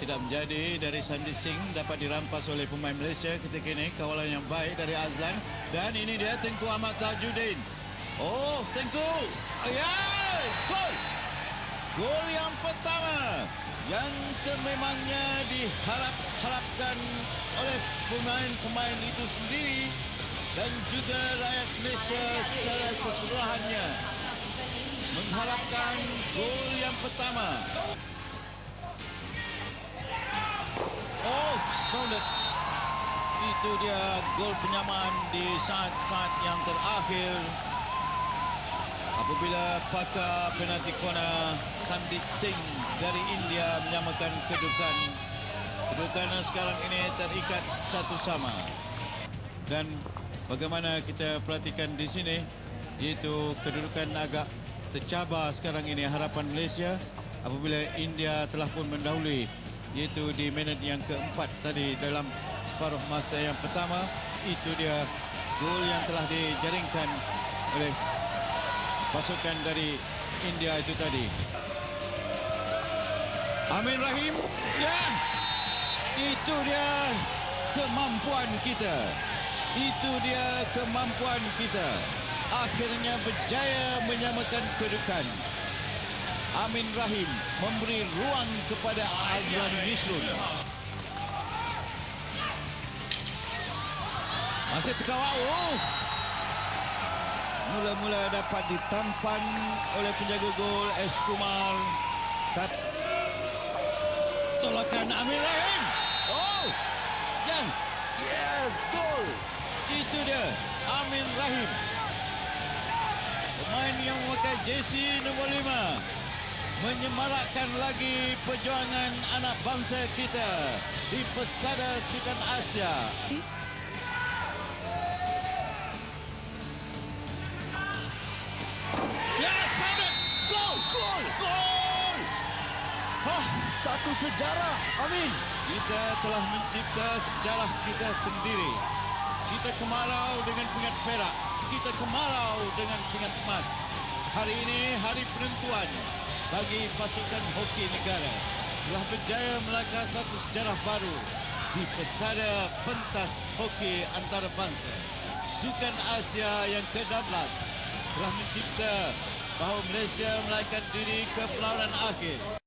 tidak menjadi dari Sandeep Singh, dapat dirampas oleh pemain Malaysia ketika ini. Kawalan yang baik dari Azlan, dan ini dia Tengku Ahmad Tajuddin. Oh, Tengku, ya, gol yang pertama yang sememangnya diharapkan oleh pemain-pemain itu sendiri dan juga rakyat Malaysia secara keseluruhannya mengharapkan gol yang pertama. Oh, sounded. Itu dia gol penyamaan di saat-saat yang terakhir apabila pakar penalti corner Sandeep Singh dari India menyamakan kedudukan. Kedudukan sekarang ini terikat 1-1. Dan bagaimana kita perhatikan di sini, iaitu kedudukan agak tercabar sekarang ini harapan Malaysia apabila India telah pun mendahului, iaitu di minit yang keempat tadi dalam separuh masa yang pertama. Itu dia gol yang telah dijaringkan oleh pasukan dari India itu tadi. Amin Rahim, ya, itu dia kemampuan kita. Itu dia kemampuan kita. Akhirnya berjaya menyamakan kedudukan. Amin Rahim memberi ruang kepada Azlan Yusrun. Masih terkawal. Mula-mula dapat ditampan oleh penjaga gol S. Kumar. Tolakan Amin Rahim. Oh, yang, yes, gol. Itu dia Amin Rahim, pemain yang memakai jersey nombor 5, menyemarakkan lagi perjuangan anak bangsa kita di pesada Sukan Asia. Ya, sangat gol, gol, gol. Satu sejarah, Amin. Kita telah mencipta sejarah kita sendiri. Kita kemarau dengan pingat perak, kita kemarau dengan pingat emas. Hari ini hari penentuan bagi pasukan hoki negara. Telah berjaya melangkah satu sejarah baru di pesada pentas hoki antarabangsa. Sukan Asia yang ke-12 telah mencipta bahawa Malaysia melahirkan diri ke perlawanan akhir.